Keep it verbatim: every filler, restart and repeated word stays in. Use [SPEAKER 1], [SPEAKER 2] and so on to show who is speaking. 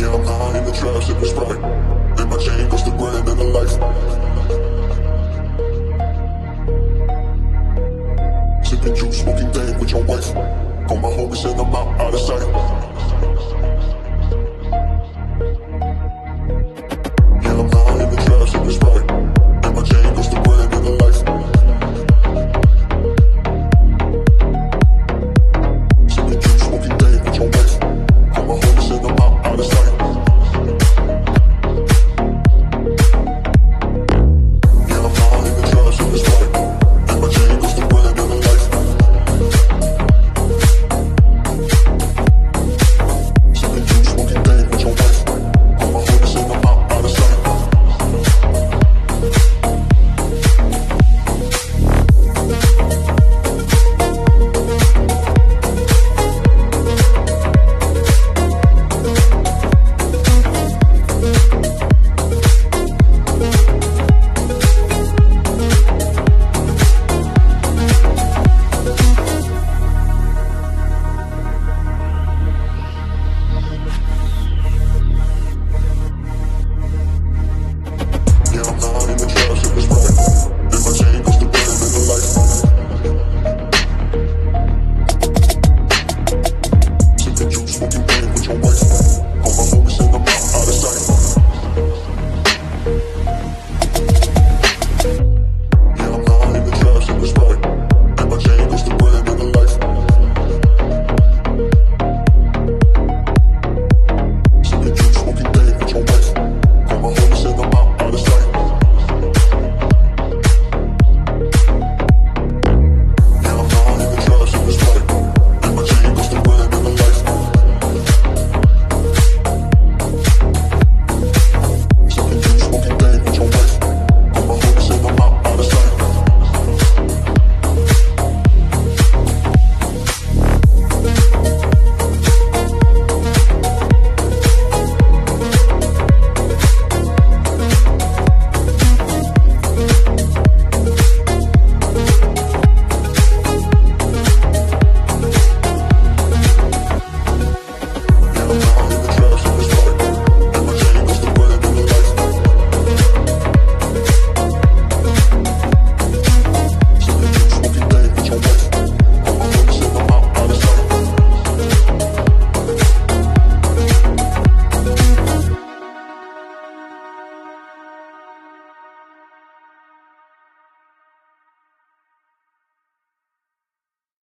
[SPEAKER 1] Yeah, I'm high in the trap, sipping Sprite, and my chain cost a grand and a life. Sipping juice, smoking dank with your wife. Call my homies and I'm out, out of sight.